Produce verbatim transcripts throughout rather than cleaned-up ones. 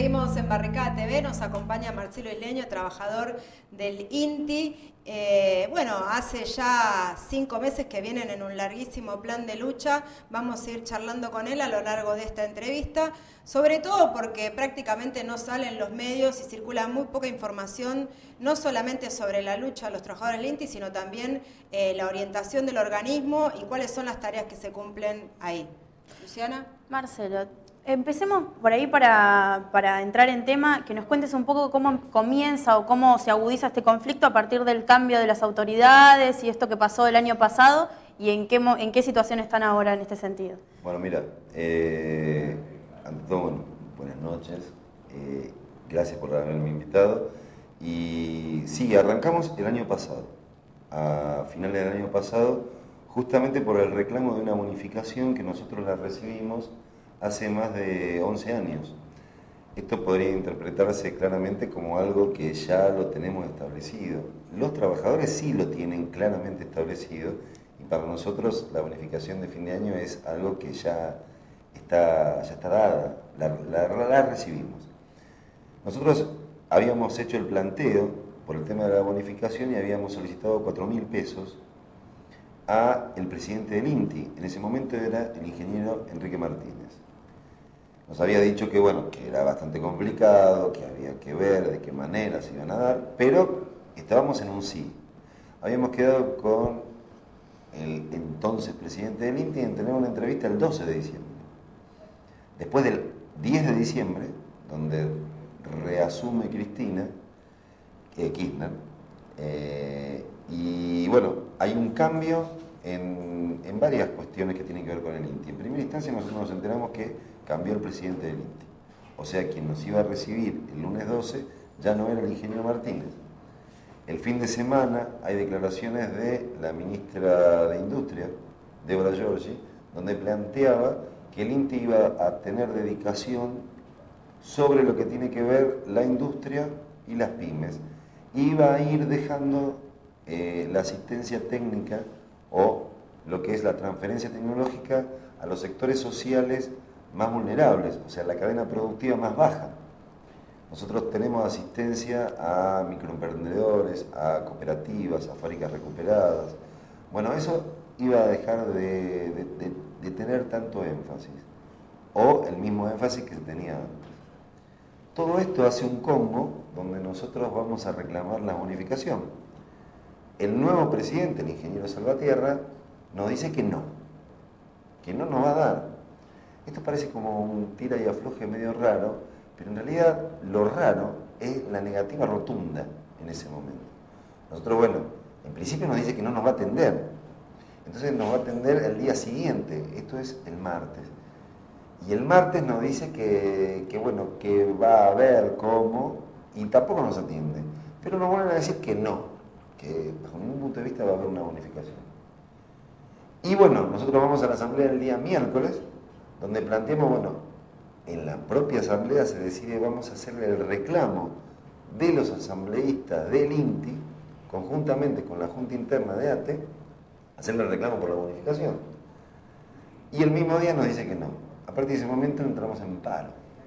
Seguimos en Barricada T V, nos acompaña Marcelo Isleño, trabajador del INTI. Eh, bueno, hace ya cinco meses que vienen en un larguísimo plan de lucha. Vamos a ir charlando con él a lo largo de esta entrevista, sobre todo porque prácticamente no salen los medios y circula muy poca información, no solamente sobre la lucha de los trabajadores del INTI, sino también eh, la orientación del organismo y cuáles son las tareas que se cumplen ahí. Luciana. Marcelo, empecemos por ahí para, para entrar en tema, que nos cuentes un poco cómo comienza o cómo se agudiza este conflicto a partir del cambio de las autoridades y esto que pasó el año pasado y en qué, en qué situación están ahora en este sentido. Bueno, mira, eh, ante todo, bueno, buenas noches, eh, gracias por haberme invitado. Y sí, arrancamos el año pasado, a finales del año pasado, justamente por el reclamo de una bonificación que nosotros la recibimos hace más de once años. Esto podría interpretarse claramente como algo que ya lo tenemos establecido. Los trabajadores sí lo tienen claramente establecido y para nosotros la bonificación de fin de año es algo que ya está, ya está dada, la, la, la recibimos. Nosotros habíamos hecho el planteo por el tema de la bonificación y habíamos solicitado cuatro mil pesos a el presidente del INTI. En ese momento era el ingeniero Enrique Martínez. Nos había dicho que, bueno, que era bastante complicado, que había que ver de qué manera se iban a dar, pero estábamos en un sí. Habíamos quedado con el entonces presidente del INTI en tener una entrevista el doce de diciembre. Después del diez de diciembre, donde reasume Cristina, eh, Kirchner, eh, y bueno, hay un cambio en, en varias cuestiones que tienen que ver con el INTI. En primera instancia nosotros nos enteramos que cambió el presidente del INTI. O sea, quien nos iba a recibir el lunes doce ya no era el ingeniero Martínez. El fin de semana hay declaraciones de la ministra de Industria, Débora Giorgi, donde planteaba que el INTI iba a tener dedicación sobre lo que tiene que ver la industria y las pymes. Iba a ir dejando eh, la asistencia técnica o lo que es la transferencia tecnológica a los sectores sociales más vulnerables, o sea, la cadena productiva más baja. Nosotros tenemos asistencia a microemprendedores, a cooperativas, a fábricas recuperadas. Bueno, eso iba a dejar de, de, de, de tener tanto énfasis, o el mismo énfasis que se tenía antes. Todo esto hace un combo donde nosotros vamos a reclamar la bonificación. El nuevo presidente, el ingeniero Salvatierra, nos dice que no, que no nos va a dar. Esto parece como un tira y afloje medio raro, pero en realidad lo raro es la negativa rotunda en ese momento. Nosotros, bueno, en principio nos dice que no nos va a atender, entonces nos va a atender el día siguiente, esto es el martes. Y el martes nos dice que, que, bueno, que va a ver cómo, y tampoco nos atiende. Pero nos vuelven a decir que no, que bajo ningún punto de vista va a haber una bonificación. Y bueno, nosotros vamos a la asamblea el día miércoles, donde planteamos, bueno, en la propia asamblea se decide, vamos a hacerle el reclamo de los asambleístas del INTI, conjuntamente con la Junta Interna de ATE, hacerle el reclamo por la bonificación. Y el mismo día nos dice que no. A partir de ese momento entramos en paro.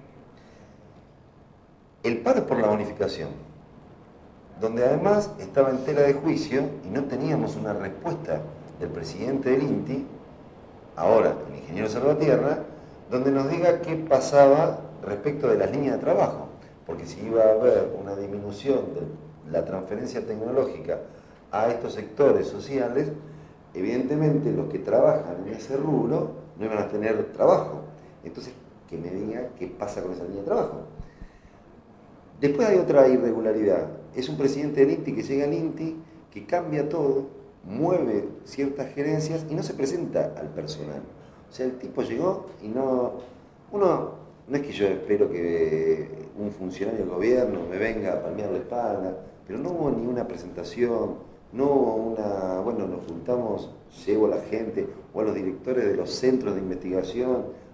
El paro es por la bonificación, donde además estaba en tela de juicio y no teníamos una respuesta del presidente del INTI, ahora el ingeniero Salvatierra, donde nos diga qué pasaba respecto de las líneas de trabajo, porque si iba a haber una disminución de la transferencia tecnológica a estos sectores sociales, evidentemente los que trabajan en ese rubro no iban a tener trabajo. Entonces, que me diga qué pasa con esa línea de trabajo. Después hay otra irregularidad. Es un presidente del INTI que llega al INTI, que cambia todo, mueve ciertas gerencias y no se presenta al personal. O sea, el tipo llegó y no... Uno, no es que yo espero que un funcionario del gobierno me venga a palmear la espalda, pero no hubo ni una presentación, no hubo una... Bueno, nos juntamos, llevo a la gente o a los directores de los centros de investigación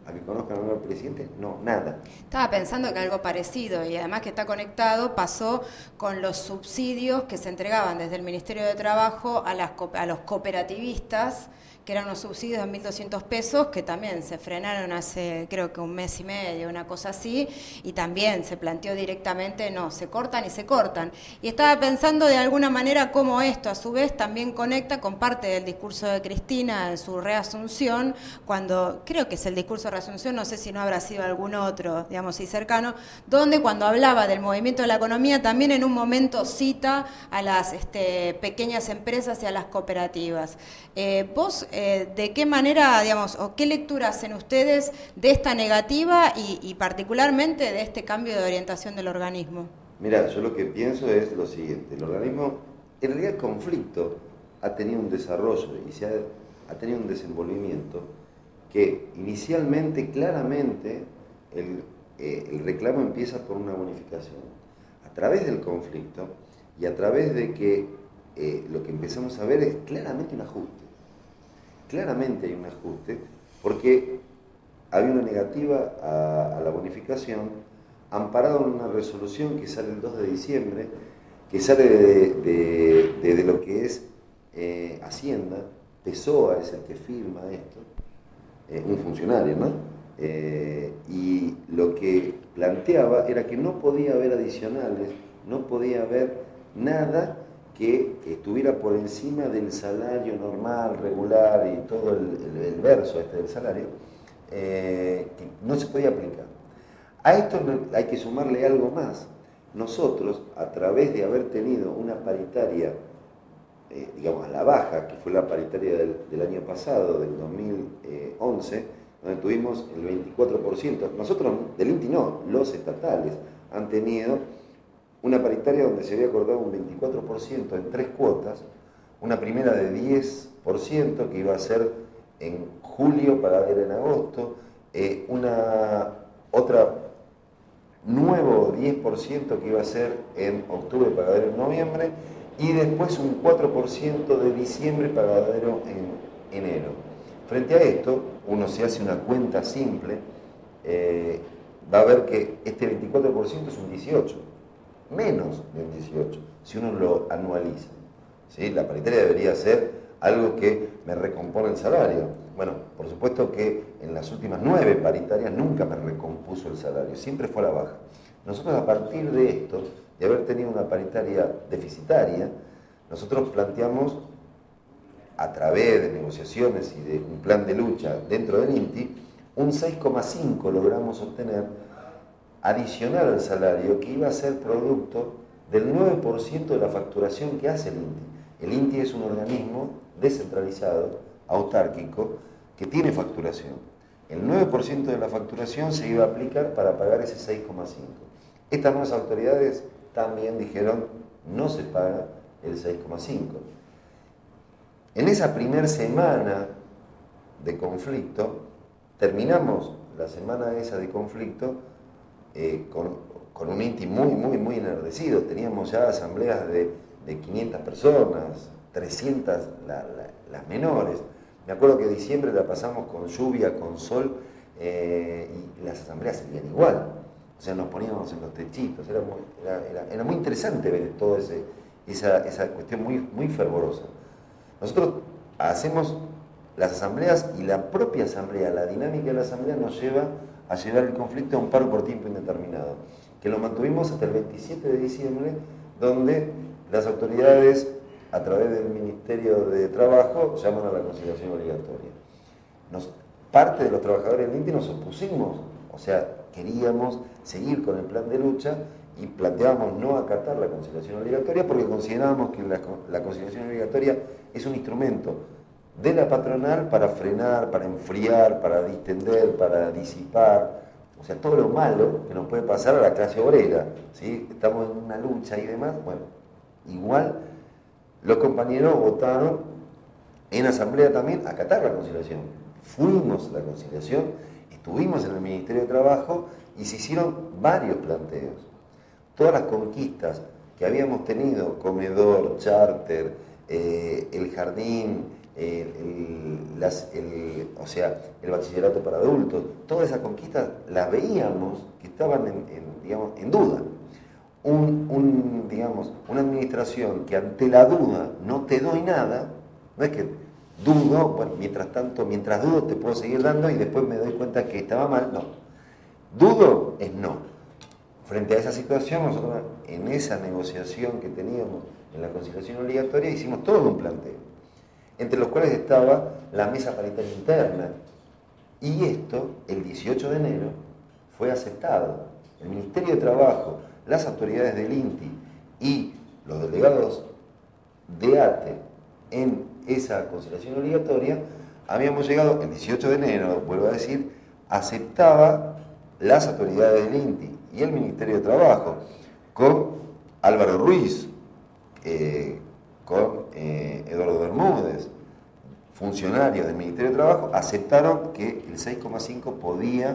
a que conozcan al nuevo presidente, no, nada. Estaba pensando que algo parecido, y además que está conectado, pasó con los subsidios que se entregaban desde el Ministerio de Trabajo a, las, a los cooperativistas, que eran unos subsidios de mil doscientos pesos, que también se frenaron hace creo que un mes y medio, una cosa así, y también se planteó directamente, no, se cortan y se cortan. Y estaba pensando de alguna manera cómo esto a su vez también conecta con parte del discurso de Cristina en su reasunción, cuando, creo que es el discurso de reasunción, no sé si no habrá sido algún otro, digamos, y cercano, donde cuando hablaba del movimiento de la economía, también en un momento cita a las este, pequeñas empresas y a las cooperativas. Eh, vos, eh, ¿de qué manera, digamos, o qué lectura hacen ustedes de esta negativa y, y particularmente de este cambio de orientación del organismo? Mira, yo lo que pienso es lo siguiente, el organismo, en realidad el conflicto ha tenido un desarrollo y se ha, ha tenido un desenvolvimiento que inicialmente, claramente, el, eh, el reclamo empieza por una bonificación. A través del conflicto y a través de que eh, lo que empezamos a ver es claramente un ajuste. Claramente hay un ajuste porque había una negativa a, a la bonificación amparado en una resolución que sale el dos de diciembre, que sale de, de, de, de lo que es eh, Hacienda, Pessoa es el que firma esto, eh, un funcionario, ¿no? Eh, y lo que planteaba era que no podía haber adicionales, no podía haber nada que estuviera por encima del salario normal, regular y todo el, el, el verso este del salario, eh, que no se podía aplicar. A esto hay que sumarle algo más. Nosotros, a través de haber tenido una paritaria, eh, digamos, a la baja, que fue la paritaria del, del año pasado, del dos mil once, donde tuvimos el veinticuatro por ciento, nosotros, del INTI no, los estatales han tenido una paritaria donde se había acordado un veinticuatro por ciento en tres cuotas, una primera de diez por ciento que iba a ser en julio, pagadera en agosto, eh, una otra nuevo diez por ciento que iba a ser en octubre, pagadero en noviembre, y después un cuatro por ciento de diciembre, pagadero en enero. Frente a esto, uno se hace una cuenta simple, eh, va a ver que este veinticuatro por ciento es un dieciocho por ciento. Menos de un dieciocho por ciento, si uno lo anualiza. ¿Sí? La paritaria debería ser algo que me recompone el salario. Bueno, por supuesto que en las últimas nueve paritarias nunca me recompuso el salario, siempre fue a la baja. Nosotros, a partir de esto, de haber tenido una paritaria deficitaria, nosotros planteamos, a través de negociaciones y de un plan de lucha dentro del INTI, un seis coma cinco logramos obtener adicional al salario, que iba a ser producto del nueve por ciento de la facturación que hace el INTI. El INTI es un organismo descentralizado, autárquico, que tiene facturación. El nueve por ciento de la facturación se iba a aplicar para pagar ese seis coma cinco. Estas nuevas autoridades también dijeron, no se paga el seis coma cinco. En esa primera semana de conflicto, terminamos la semana esa de conflicto, Eh, con, con un INTI muy, muy, muy enardecido. Teníamos ya asambleas de, de quinientas personas, trescientas la, la, las menores. Me acuerdo que diciembre la pasamos con lluvia, con sol, eh, y las asambleas seguían igual. O sea, nos poníamos en los techitos. Era muy, era, era, era muy interesante ver toda esa, esa cuestión muy, muy fervorosa. Nosotros hacemos las asambleas y la propia asamblea, la dinámica de la asamblea nos lleva a llevar el conflicto a un paro por tiempo indeterminado, que lo mantuvimos hasta el veintisiete de diciembre, donde las autoridades, a través del Ministerio de Trabajo, llaman a la conciliación obligatoria. Nos, parte de los trabajadores del INTI nos opusimos, o sea, queríamos seguir con el plan de lucha y planteábamos no acatar la conciliación obligatoria porque considerábamos que la, la conciliación obligatoria es un instrumento de la patronal para frenar, para enfriar, para distender, para disipar, o sea, todo lo malo que nos puede pasar a la clase obrera, ¿sí? Estamos en una lucha y demás. Bueno, igual los compañeros votaron en asamblea también a acatar la conciliación. Fuimos a la conciliación, estuvimos en el Ministerio de Trabajo y se hicieron varios planteos. Todas las conquistas que habíamos tenido, comedor, charter, eh, el jardín, El, el, las, el, o sea, el bachillerato para adultos, todas esas conquistas las veíamos que estaban en, en, digamos, en duda. Un, un, digamos, una administración que ante la duda no te doy nada, no es que dudo, bueno, mientras tanto, mientras dudo te puedo seguir dando y después me doy cuenta que estaba mal, no. Dudo es no. Frente a esa situación, nosotros en esa negociación que teníamos en la conciliación obligatoria hicimos todo un planteo, entre los cuales estaba la mesa paritaria interna. Y esto, el dieciocho de enero, fue aceptado. El Ministerio de Trabajo, las autoridades del INTI y los delegados de ATE en esa conciliación obligatoria, habíamos llegado, el dieciocho de enero, vuelvo a decir, aceptaba las autoridades del INTI y el Ministerio de Trabajo, con Álvaro Ruiz, eh, con eh, Eduardo Bermúdez, funcionarios del Ministerio de Trabajo, aceptaron que el seis coma cinco podía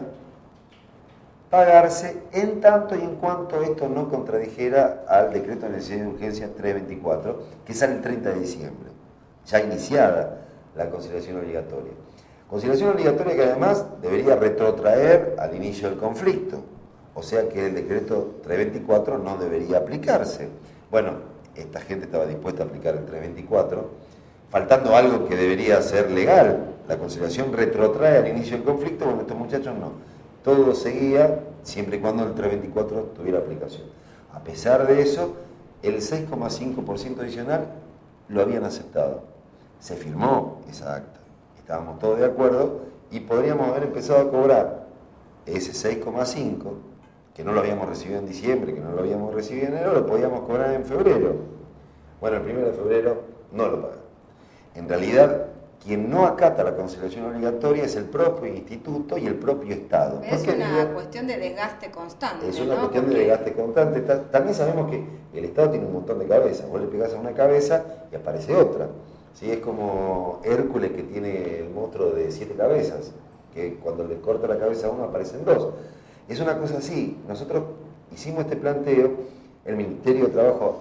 pagarse en tanto y en cuanto esto no contradijera al decreto de necesidad de urgencia trescientos veinticuatro, que sale el treinta de diciembre, ya iniciada la conciliación obligatoria. Conciliación obligatoria que además debería retrotraer al inicio del conflicto, o sea que el decreto trescientos veinticuatro no debería aplicarse. Bueno, esta gente estaba dispuesta a aplicar el trescientos veinticuatro, faltando algo que debería ser legal. La conciliación retrotrae al inicio del conflicto, bueno, estos muchachos no. Todo seguía siempre y cuando el trescientos veinticuatro tuviera aplicación. A pesar de eso, el seis coma cinco por ciento adicional lo habían aceptado. Se firmó esa acta, estábamos todos de acuerdo y podríamos haber empezado a cobrar ese seis coma cinco, que no lo habíamos recibido en diciembre, que no lo habíamos recibido en enero, lo podíamos cobrar en febrero. Bueno, el primero de febrero no lo pagan. En realidad, quien no acata la conciliación obligatoria es el propio instituto y el propio Estado. Es una digo, cuestión de desgaste constante. Es una ¿no? cuestión Porque... de desgaste constante. También sabemos que el Estado tiene un montón de cabezas. Vos le pegás a una cabeza y aparece otra. ¿Sí? Es como Hércules, que tiene el monstruo de siete cabezas, que cuando le corta la cabeza a uno aparecen dos. Es una cosa así. Nosotros hicimos este planteo, el Ministerio de Trabajo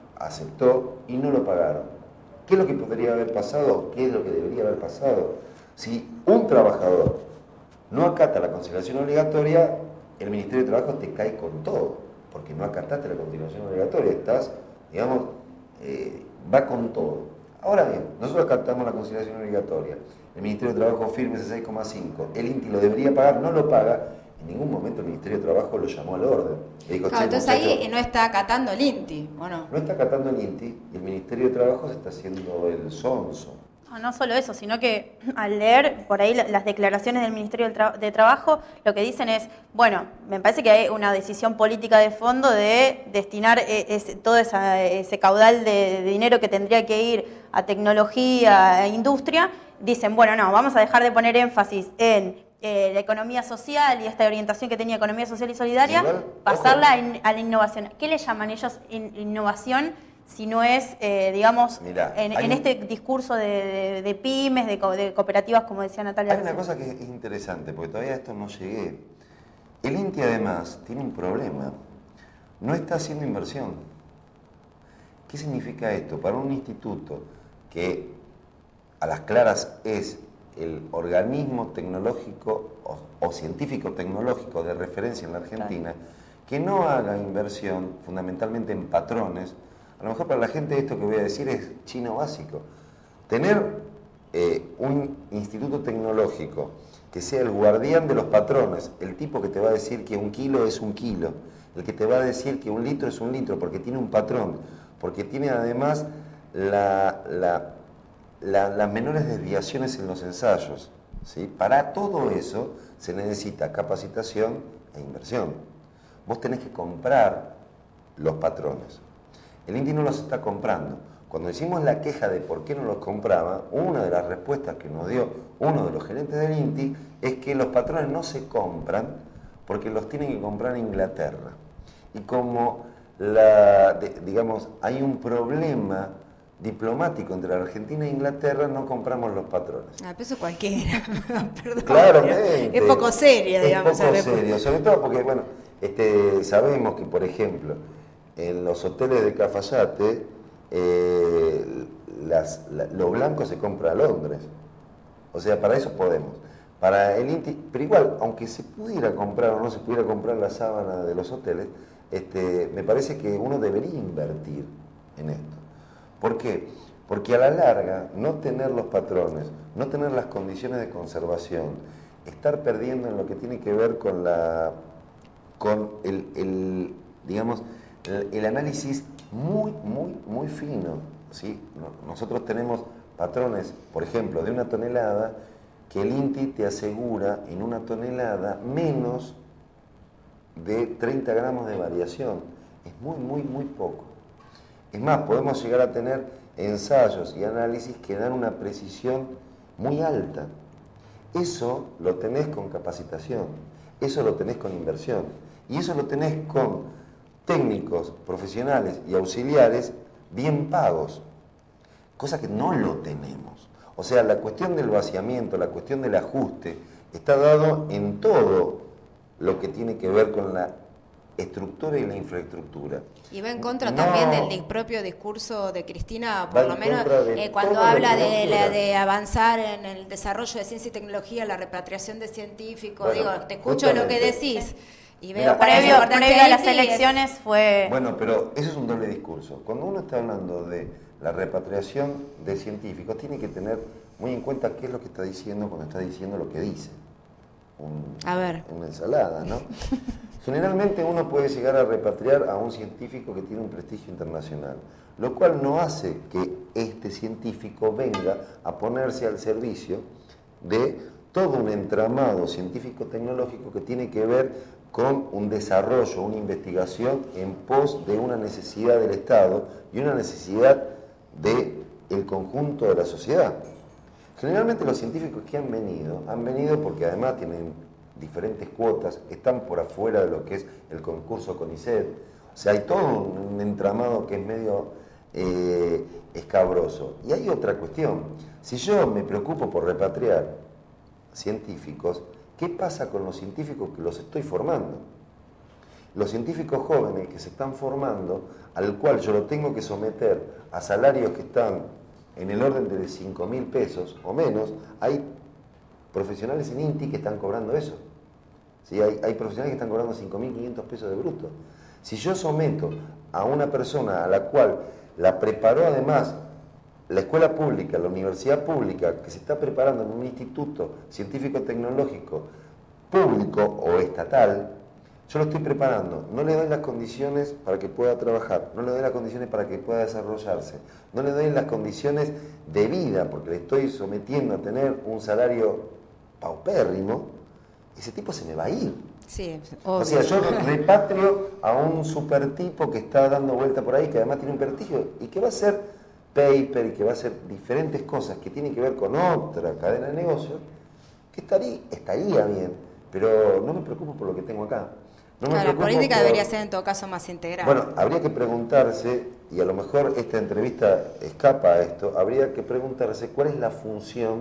aceptó y no lo pagaron. ¿Qué es lo que podría haber pasado? ¿Qué es lo que debería haber pasado? Si un trabajador no acata la conciliación obligatoria, el Ministerio de Trabajo te cae con todo, porque no acataste la conciliación obligatoria, estás, digamos, eh, va con todo. Ahora bien, nosotros acatamos la conciliación obligatoria, el Ministerio de Trabajo firme ese seis coma cinco, el INTI lo debería pagar, no lo paga. En ningún momento el Ministerio de Trabajo lo llamó al orden. Le dijo, claro, entonces muchacho, ahí no está acatando el INTI, ¿o no? No está acatando el INTI y el Ministerio de Trabajo se está haciendo el sonso. No, no solo eso, sino que al leer por ahí las declaraciones del Ministerio del Tra- de Trabajo, lo que dicen es, bueno, me parece que hay una decisión política de fondo de destinar ese, todo esa, ese caudal de, de dinero que tendría que ir a tecnología, a industria. Dicen, bueno, no, vamos a dejar de poner énfasis en Eh, la economía social y esta orientación que tenía economía social y solidaria, igual, pasarla a, in, a la innovación. ¿Qué le llaman ellos in, innovación si no es, eh, digamos, Mirá, en, en este discurso de, de, de pymes, de, co, de cooperativas, como decía Natalia? Hay una cosa que es interesante, porque todavía a esto no llegué. El INTI además tiene un problema, no está haciendo inversión. ¿Qué significa esto? Para un instituto que a las claras es el organismo tecnológico o, o científico-tecnológico de referencia en la Argentina, claro, que no haga inversión fundamentalmente en patrones, a lo mejor para la gente esto que voy a decir es chino básico. Tener eh, un instituto tecnológico que sea el guardián de los patrones, el tipo que te va a decir que un kilo es un kilo, el que te va a decir que un litro es un litro, porque tiene un patrón, porque tiene además la... la La, las menores desviaciones en los ensayos, ¿sí? Para todo eso se necesita capacitación e inversión. Vos tenés que comprar los patrones. El INTI no los está comprando. Cuando hicimos la queja de por qué no los compraba, una de las respuestas que nos dio uno de los gerentes del INTI es que los patrones no se compran porque los tienen que comprar en Inglaterra. Y como la, de, digamos, hay un problema diplomático entre la Argentina e Inglaterra, no compramos los patrones. Ah, pero eso cualquiera, perdón. Claramente. Es poco serio, digamos. Es poco serio, sobre todo porque, bueno, este, sabemos que, por ejemplo, en los hoteles de Cafayate, eh, las, la, lo blanco se compra a Londres. O sea, para eso podemos. Para el INTI, pero igual, aunque se pudiera comprar o no se pudiera comprar la sábana de los hoteles, este, me parece que uno debería invertir en esto. ¿Por qué? Porque a la larga, no tener los patrones, no tener las condiciones de conservación, estar perdiendo en lo que tiene que ver con la, con el, el digamos, el, el análisis muy, muy, muy fino, ¿sí? Nosotros tenemos patrones, por ejemplo, de una tonelada, que el INTI te asegura en una tonelada menos de treinta gramos de variación. Es muy, muy, muy poco. Es más, podemos llegar a tener ensayos y análisis que dan una precisión muy alta. Eso lo tenés con capacitación, eso lo tenés con inversión, y eso lo tenés con técnicos, profesionales y auxiliares bien pagos, cosa que no lo tenemos. O sea, la cuestión del vaciamiento, la cuestión del ajuste, está dado en todo lo que tiene que ver con la estructura y la infraestructura. Y va en contra no, también del propio discurso de Cristina, por lo menos eh, cuando habla habla de, la, de avanzar en el desarrollo de ciencia y tecnología, la repatriación de científicos. Bueno, digo, te escucho lo que decís y veo Mira, previo, previo a las elecciones es... fue... Bueno, pero eso es un doble discurso. Cuando uno está hablando de la repatriación de científicos, tiene que tener muy en cuenta qué es lo que está diciendo cuando está diciendo lo que dice. Un, a ver. Una ensalada, ¿no? Generalmente uno puede llegar a repatriar a un científico que tiene un prestigio internacional, lo cual no hace que este científico venga a ponerse al servicio de todo un entramado científico-tecnológico que tiene que ver con un desarrollo, una investigación en pos de una necesidad del Estado y una necesidad del conjunto de la sociedad. Generalmente los científicos que han venido, han venido porque además tienen diferentes cuotas, están por afuera de lo que es el concurso CONICET. O sea, hay todo un entramado que es medio eh, escabroso. Y hay otra cuestión. Si yo me preocupo por repatriar científicos, ¿qué pasa con los científicos que los estoy formando? Los científicos jóvenes que se están formando, al cual yo lo tengo que someter a salarios que están en el orden de cinco mil pesos o menos, hay profesionales en INTI que están cobrando eso. ¿Sí? Hay, hay profesionales que están cobrando cinco mil quinientos pesos de bruto. Si yo someto a una persona a la cual la preparó además la escuela pública, la universidad pública, que se está preparando en un instituto científico-tecnológico público o estatal, yo lo estoy preparando, no le doy las condiciones para que pueda trabajar, no le doy las condiciones para que pueda desarrollarse, no le doy las condiciones de vida, porque le estoy sometiendo a tener un salario paupérrimo, ese tipo se me va a ir. Sí, obvio. O sea, yo repatrio a un super tipo que está dando vuelta por ahí, que además tiene un prestigio y que va a hacer paper y que va a hacer diferentes cosas que tienen que ver con otra cadena de negocios, que estaría, estaría bien, pero no me preocupo por lo que tengo acá. No claro, la política por... debería ser en todo caso más integral. Bueno, habría que preguntarse, y a lo mejor esta entrevista escapa a esto, habría que preguntarse cuál es la función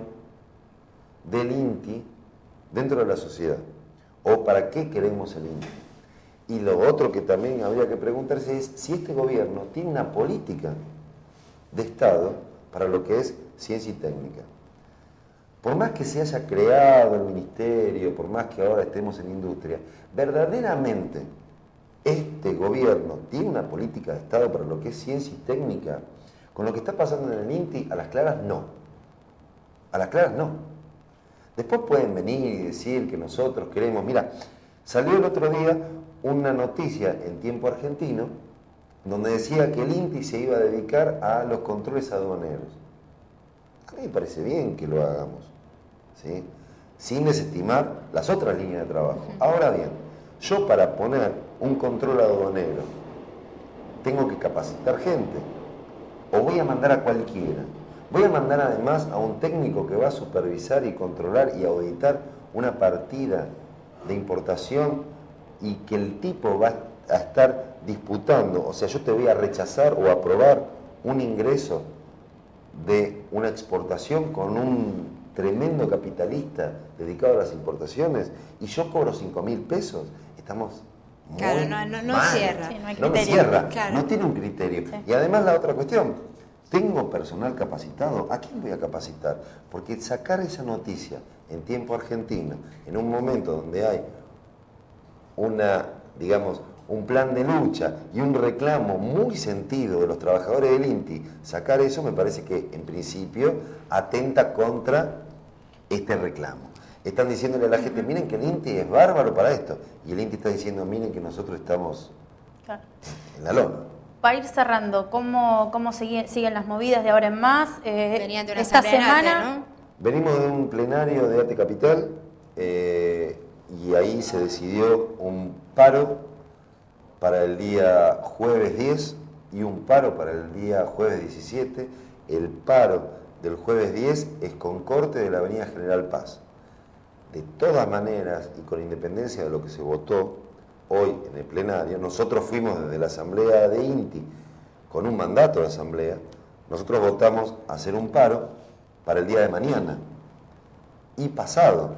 del INTI dentro de la sociedad, o para qué queremos el INTI. Y lo otro que también habría que preguntarse es si este gobierno tiene una política de Estado para lo que es ciencia y técnica. Por más que se haya creado el ministerio, por más que ahora estemos en industria, verdaderamente este gobierno tiene una política de Estado para lo que es ciencia y técnica. Con lo que está pasando en el INTI, a las claras no. A las claras no. Después pueden venir y decir que nosotros queremos... Mira, salió el otro día una noticia en Tiempo Argentino donde decía que el INTI se iba a dedicar a los controles aduaneros. A mí me parece bien que lo hagamos, ¿sí? Sin desestimar las otras líneas de trabajo. Ahora bien, yo para poner un control aduanero tengo que capacitar gente, o voy a mandar a cualquiera. Voy a mandar además a un técnico que va a supervisar y controlar y auditar una partida de importación y que el tipo va a estar disputando, o sea, yo te voy a rechazar o aprobar un ingreso de una exportación con un tremendo capitalista dedicado a las importaciones y yo cobro cinco mil pesos, estamos muy claro, no, no, no mal. cierra. Sí, no hay no me criterio. cierra, Claro. no tiene un criterio. Sí. Y además la otra cuestión, ¿Tengo personal capacitado? ¿A quién voy a capacitar? Porque sacar esa noticia en tiempo argentino, en un momento donde hay una, digamos, un plan de lucha y un reclamo muy sentido de los trabajadores del INTI, sacar eso me parece que en principio atenta contra este reclamo. Están diciéndole a la gente, miren que el INTI es bárbaro para esto, y el INTI está diciendo, miren que nosotros estamos claro. en la lona. Para ir cerrando, ¿cómo, cómo siguen, siguen las movidas de ahora en más? Eh, Venían de una esta semana, arte, ¿no? Venimos de un plenario de Arte Capital eh, y ahí se decidió un paro para el día jueves diez y un paro para el día jueves diecisiete. El paro del jueves diez es con corte de la avenida General Paz. De todas maneras, y con independencia de lo que se votó hoy en el plenario, nosotros fuimos desde la asamblea de INTI con un mandato de asamblea, nosotros votamos hacer un paro para el día de mañana y pasado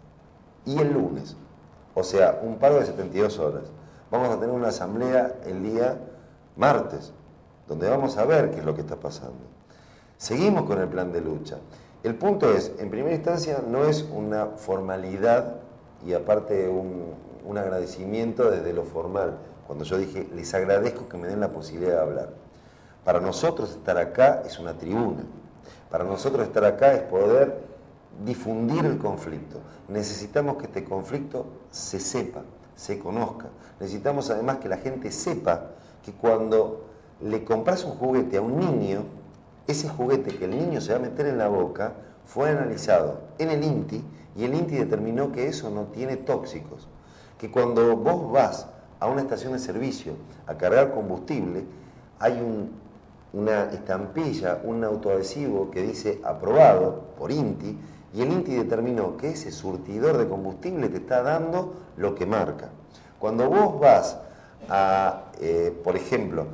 y el lunes, o sea, un paro de setenta y dos horas. Vamos a tener una asamblea el día martes, donde vamos a ver qué es lo que está pasando. Seguimos con el plan de lucha. El punto es, en primera instancia, no es una formalidad y aparte un, un agradecimiento desde lo formal. Cuando yo dije, les agradezco que me den la posibilidad de hablar. Para nosotros estar acá es una tribuna. Para nosotros estar acá es poder difundir el conflicto. Necesitamos que este conflicto se sepa, se conozca. Necesitamos además que la gente sepa que cuando le compras un juguete a un niño, ese juguete que el niño se va a meter en la boca fue analizado en el INTI y el INTI determinó que eso no tiene tóxicos. Que cuando vos vas a una estación de servicio a cargar combustible, hay un, una estampilla, un autoadhesivo que dice aprobado por INTI y el INTI determinó que ese surtidor de combustible te está dando lo que marca. Cuando vos vas a, eh, por ejemplo,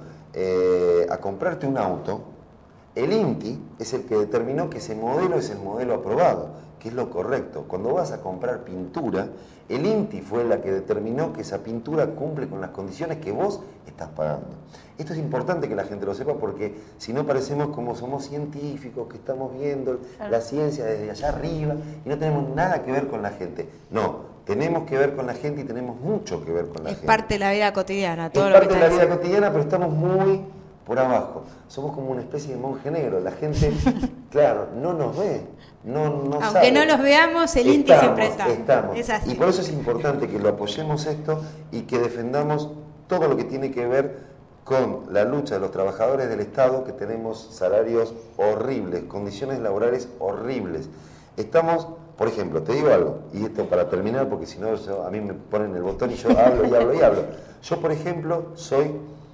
eh, a comprarte un auto, el INTI es el que determinó que ese modelo es el modelo aprobado, que es lo correcto. Cuando vas a comprar pintura, el INTI fue la que determinó que esa pintura cumple con las condiciones que vos estás pagando. Esto es importante que la gente lo sepa porque si no parecemos como somos científicos, que estamos viendo la ciencia desde allá arriba y no tenemos nada que ver con la gente. No, tenemos que ver con la gente y tenemos mucho que ver con la es gente. Es parte de la vida cotidiana. Todo es lo parte que de la diciendo. vida cotidiana, pero estamos muy por abajo. Somos como una especie de monje negro. La gente, claro, no nos ve. No, no Aunque sabe. no los veamos, el INTI siempre está. Estamos. Es así. Y por eso es importante que lo apoyemos esto y que defendamos todo lo que tiene que ver con la lucha de los trabajadores del Estado, que tenemos salarios horribles, condiciones laborales horribles. Estamos, por ejemplo, te digo algo, y esto para terminar, porque si no yo, a mí me ponen el botón y yo hablo y hablo y hablo. Yo, por ejemplo, soy,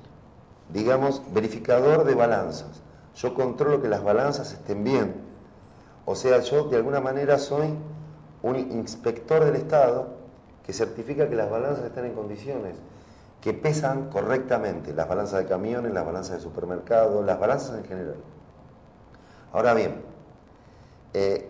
digamos, verificador de balanzas. Yo controlo que las balanzas estén bien. O sea, yo de alguna manera soy un inspector del Estado que certifica que las balanzas están en condiciones, que pesan correctamente, las balanzas de camiones, las balanzas de supermercados, las balanzas en general. Ahora bien, eh,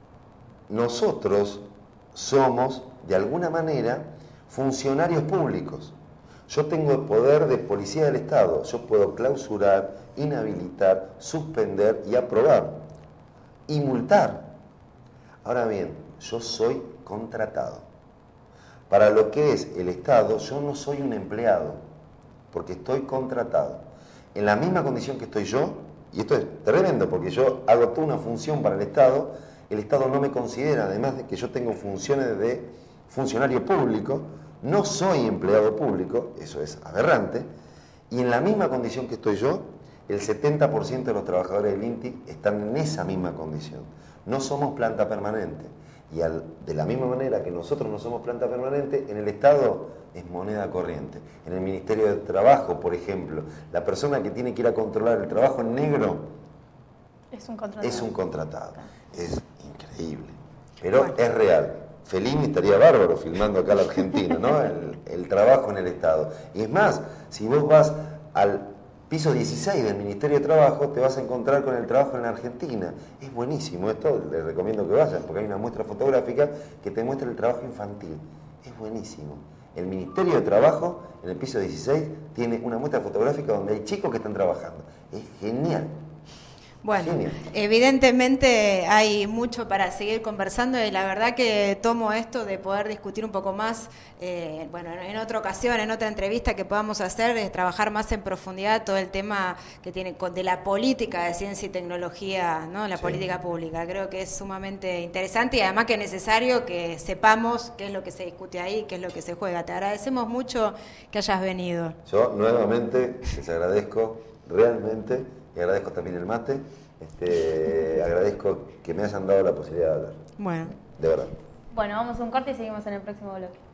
nosotros somos, de alguna manera, funcionarios públicos. Yo tengo el poder de policía del Estado, yo puedo clausurar, inhabilitar, suspender y aprobar. Y multar. Ahora bien, yo soy contratado. Para lo que es el Estado, yo no soy un empleado, porque estoy contratado. En la misma condición que estoy yo, y esto es tremendo, porque yo hago toda una función para el Estado, el Estado no me considera, además de que yo tengo funciones de funcionario público, no soy empleado público, eso es aberrante, y en la misma condición que estoy yo, el setenta por ciento de los trabajadores del INTI están en esa misma condición. No somos planta permanente. Y al, de la misma manera que nosotros no somos planta permanente, en el Estado es moneda corriente. En el Ministerio de Trabajo, por ejemplo, la persona que tiene que ir a controlar el trabajo en negro es un contratado. Es, un contratado. Es increíble. Pero bueno, es real. Fellini estaría bárbaro filmando acá a la Argentina, ¿no? El, el trabajo en el Estado. Y es más, si vos vas al piso dieciséis del Ministerio de Trabajo, te vas a encontrar con el trabajo en la Argentina. Es buenísimo esto, les recomiendo que vayan, porque hay una muestra fotográfica que te muestra el trabajo infantil. Es buenísimo. El Ministerio de Trabajo, en el piso dieciséis, tiene una muestra fotográfica donde hay chicos que están trabajando. Es genial. Bueno, Genial. evidentemente hay mucho para seguir conversando y la verdad que tomo esto de poder discutir un poco más, eh, bueno, en otra ocasión, en otra entrevista que podamos hacer, es trabajar más en profundidad todo el tema que tiene con, de la política de ciencia y tecnología, ¿no? La Sí. política pública. Creo que es sumamente interesante y además que es necesario que sepamos qué es lo que se discute ahí, qué es lo que se juega. Te agradecemos mucho que hayas venido. Yo nuevamente les agradezco realmente y agradezco también el mate. Este, agradezco que me hayan dado la posibilidad de hablar. Bueno. De verdad. Bueno, vamos a un corte y seguimos en el próximo bloque.